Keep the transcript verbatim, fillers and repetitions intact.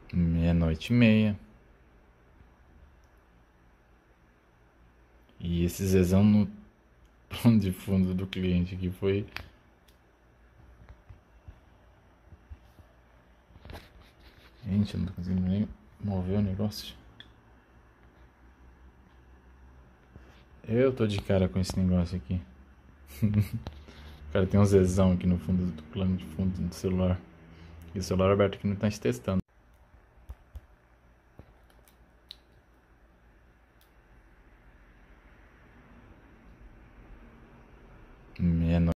Meia-noite e meia. E esse zezão no plano de fundo do cliente aqui foi... Gente, eu não tô conseguindo nem mover o negócio. Eu tô de cara com esse negócio aqui. O cara tem um zezão aqui no fundo do plano de fundo do celular. E o celular aberto aqui não tá se testando.